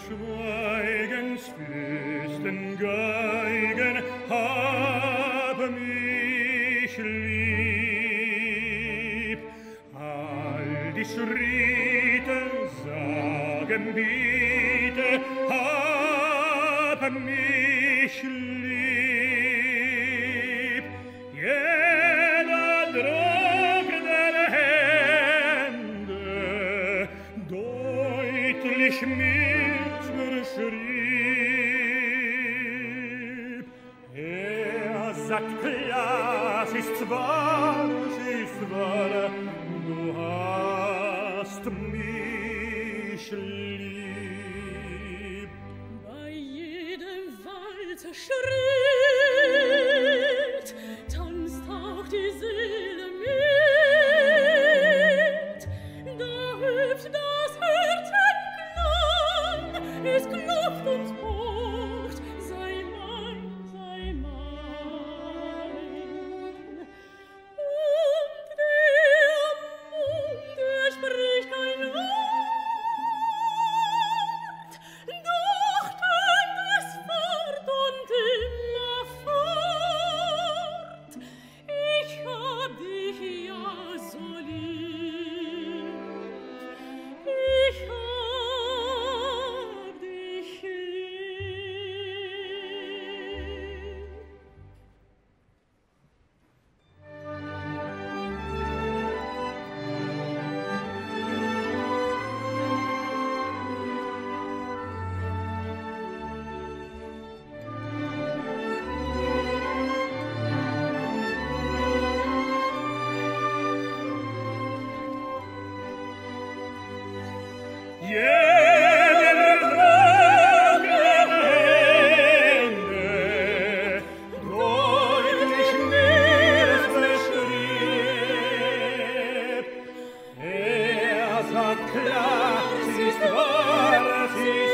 Schweigensfürsten Geigen, hab mich lieb. All die Schritte sagen bitte, hab mich lieb. Jeder Druck der Hände deutlich mir verschrieb. Sagt klar, es ist wahr, du hast mich lieb. Bei jedem Walzerschritt tanzt auch die Seele mit. Da hüpft das Herz entlang, es klopft und pocht, sei mein, sei mein. Und der Mund, der spricht kein Wort, doch tönt es fort und immer fort. Ich hab dich ja so lieb, ich hab dich lieb. Jeder Druck der Hände deutlich mir verschrieb. Sagt klar, es ist wahr, es ist